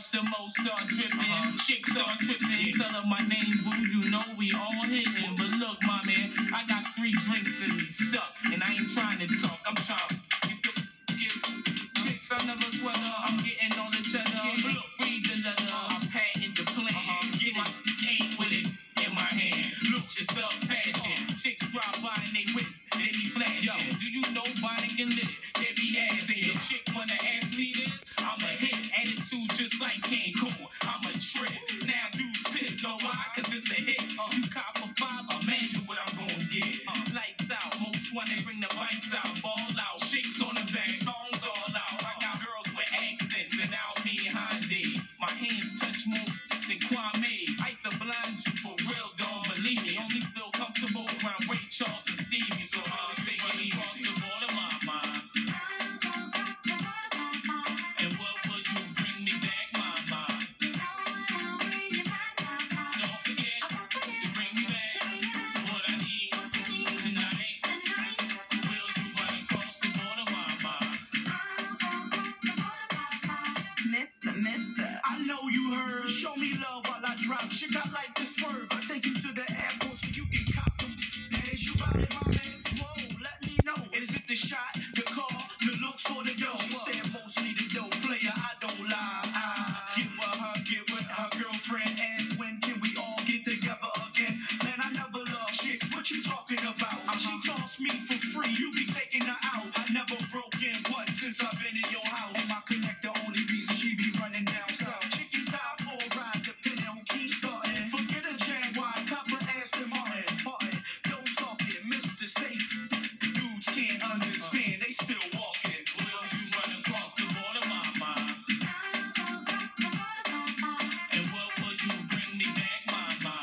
bust the most start dripping. Chicks start tripping. Tell her my name, boo. You know we all hitting. But look, my man, I got 3 drinks in me stuck, and I ain't trying to talk. I'm trying to get chicks. I never sweater. I'm getting on the cheddar. Look, read the letter. I'm patting the plan. Get my aim with it in my hand. Look, just felt passion. Chicks drop by and they whips. They be flashing. Yo, do you know Bonnie can lit it? They be asking. Your chick wanna ask me this? I'm a hit. Attitude just like Cancun. I'm a trip. Now dudes pissed. Know why? Cause it's a hit. You cop for 5, imagine what I'm gonna get. Lights out. Most wanna bring the lights out. Ball out. Chicks on the back. Thongs all out. I got girls with accents and I don't need Hondas. My hands touch more than Kwame. I used to blind you for real, don't believe me. Only feel comfortable around Ray Charles and Stevie. So I'll take it easy. Cross the border, mama. And what will you bring me back, mama? Don't forget to bring me back what I need tonight. Will you run across the border, mama? Mister. I know you heard. Show me love while I drop. Shit, I like to swerve. I take you to the airport so you can cop them. And as you ride it, my man, whoa, let me know. Is it the shot, the car, the looks, or the dough? She said mostly the dough. Player, I don't lie. I get with her girlfriend. Ask when can we all get together again? Man, I never loved chicks. What you talking about? She tossed me for free. You be taking her out. I never broke in once since I've been in your house. And my connect the only reason she be running down south. Chickens die for a ride, depending on key starting. Forget a Jaguar, copper Aston Martin. Don't talk it, Mr. Safe. Dudes can't understand, they still walking. Will you run across the border, mama? And what will you bring me back, mama?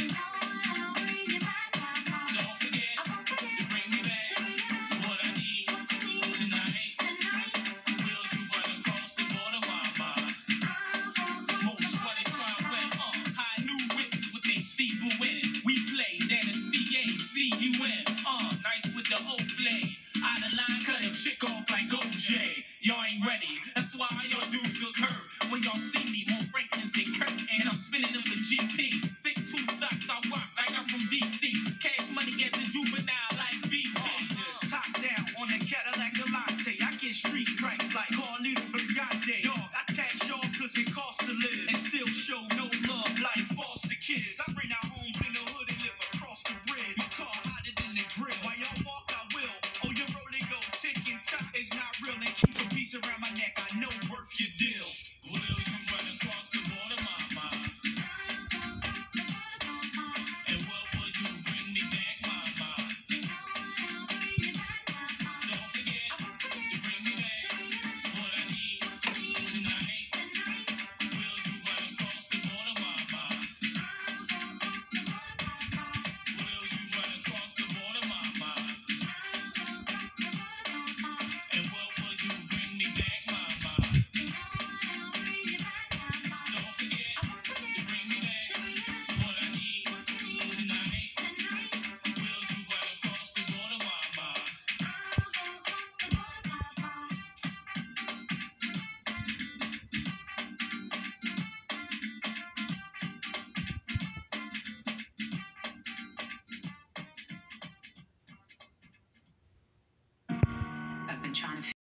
Don't forget to bring me back what I need tonight. Will you run across the border, mama? Most wanna try wet, high new whips with they C-U-N. We play that a C-A-C-U-N. Nice with the old blade. Out of line, cut a chick off like OJ. Y'all ain't ready, that's why y'all dudes look hurt. When y'all see me, more Franklin's than Kurt. And I'm spinning them for GP. Thick tube socks, I rock like I'm from DC. Cash money gets a juvenile like BP. Top down on the Cadillac Delante. I get street stripes like Carlito Brigade. Dog, I tax y'all cause it costs to live. And still show no love like foster kids. I bring our homes in the hood and live across the bridge. My car hotter than the grill. While y'all walk, I will. Oh, your rolling go tick and tock is not real. And keep a piece around my neck. I know worth your deal. Will you run across the border, mama? And what will you bring me back, mama? Don't forget to bring me back what I need tonight. Will you run across the border, mama? Will you run across the border, mama? And what will you bring me back, mama? Don't forget to bring me back what I need tonight. Will you run across the border, mama? I've been trying to